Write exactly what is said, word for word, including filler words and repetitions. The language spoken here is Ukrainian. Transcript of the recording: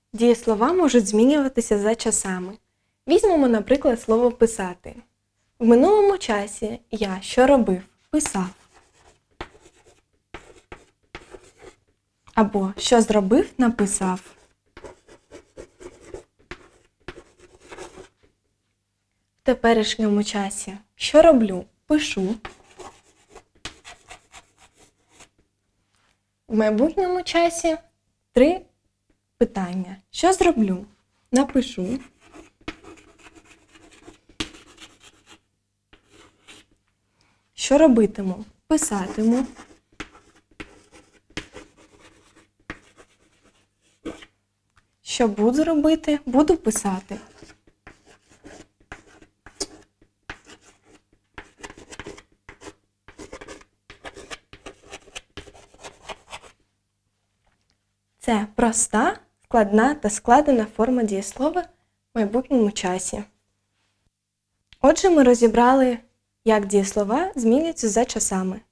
Дієслова можуть змінюватися за часами. Візьмемо, наприклад, слово «писати». В минулому часі я що робив? Писав. Або що зробив? Написав. В теперішньому часі що роблю? Пишу. В майбутньому часі три питання. Що зроблю? Напишу. Що робитиму? Писатиму. Що буду робити? Буду писати. Це проста, складна та складена форма дієслова в майбутньому часі. Отже, ми розібрали, як дієслова змінюються за часами.